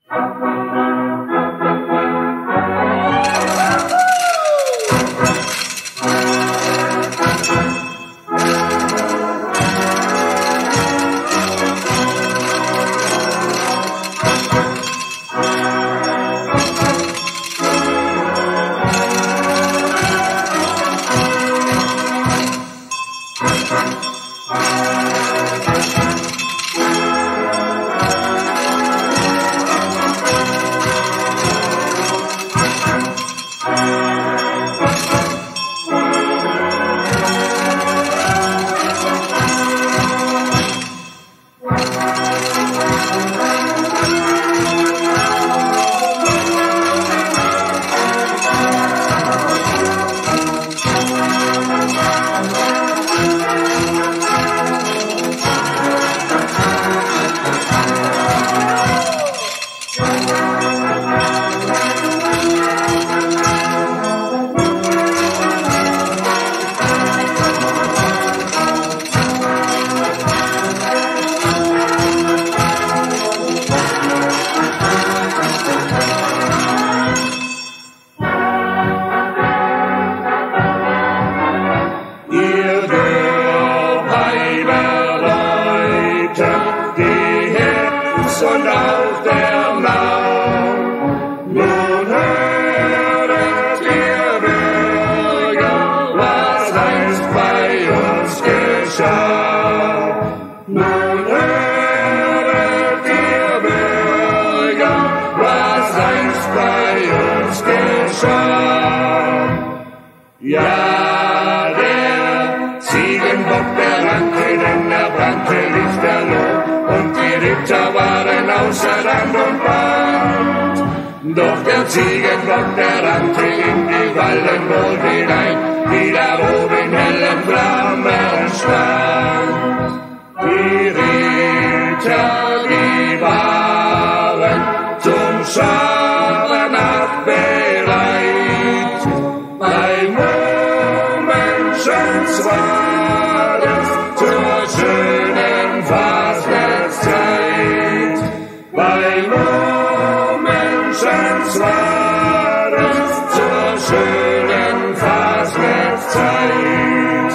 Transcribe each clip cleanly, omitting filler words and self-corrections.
Ja, der Ziegenbock, der rannte, denn er brannte lichterloh, und die Ritter waren außer Rand und Band. Doch der Ziegenbock, der rannte in die Wallenburg hinein, die da oben in hellen Flammen stand. Die Ritter, die waren zum Schabernack bereit. Bei Momenschens war es zur schönen Fasnachtszeit. Bei Momenschens war es zur schönen Fasnachtszeit.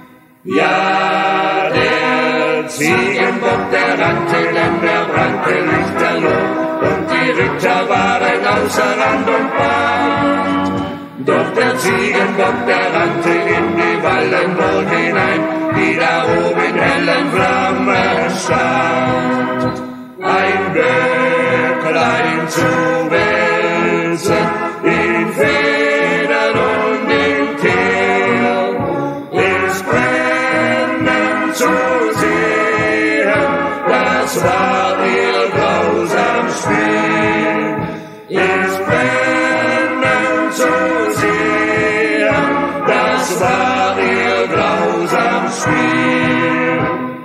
Ja, der Ziegenbock, der rannte, denn der brannte lichterloh, und die Ritter waren außer Rand und Band. Doch der Ziegenbock, der rannte in die Wallenburg hinein, die da oben in hellen Flammen stand. Ein Böcklein zu wälzen, in Federn und in Kehl, ist brennend zu sehen, das war ihr grausam Spiel. Ist brennend zu sehen, das war ihr grausam Spiel.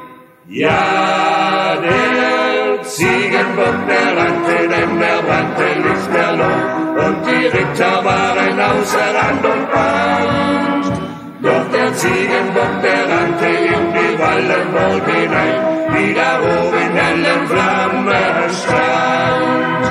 Ja, der Ziegenbock, der rannte, denn der brannte lichterloh, und die Ritter waren außer Rand und Band. Doch der Ziegenbock, der rannte in die Wallenburg hinein, die da oben in hellen Flammen stand.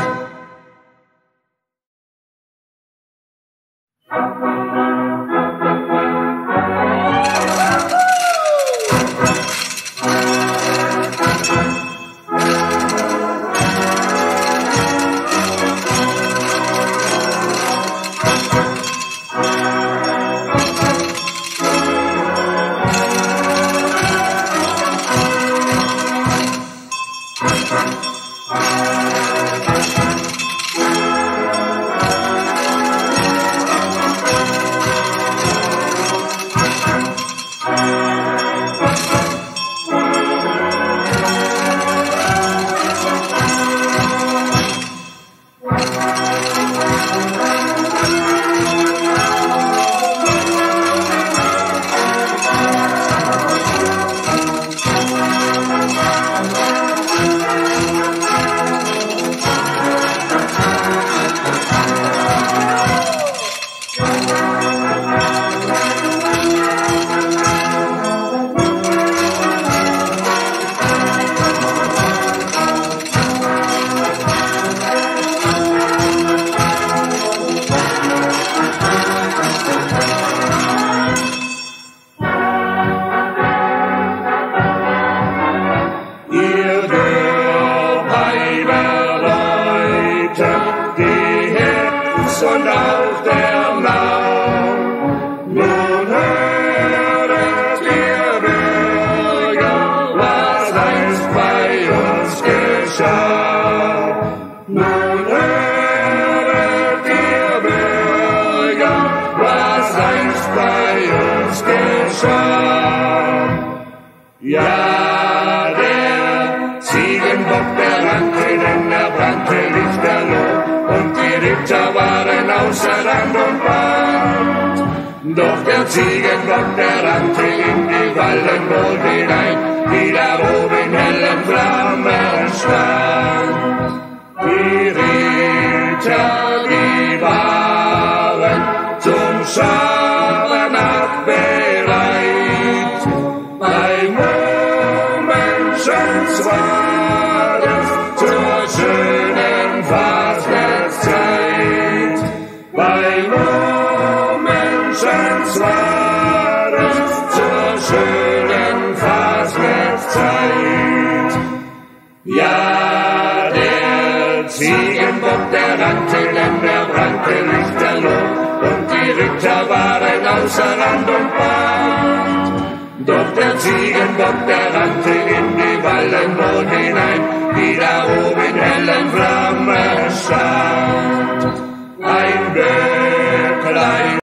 Nun höret ihr Bürger, was einst bei uns geschah. Ja, der Ziegenbock, der rannte, denn er brannte lichterloh, und die Ritter waren außer Rand und Band. Doch der Ziegenbock, der rannte in die Wallenburg hinein, die da oben in hellen Flammen stand. Die Ritter, die waren zum Schabernack bereit. Bei Momenschens war es zur schönen Fasnachtszeit. Bei Momenschens war es zur schönen Fasnachtszeit. Ja, Ziegenbock, der rannte, denn er brannte lichterloh, und die Ritter waren außer Rand und Band. Doch der Ziegenbock, der rannte in die Wallenburg hinein, die da oben in hellen Flammen stand. Ein Böcklein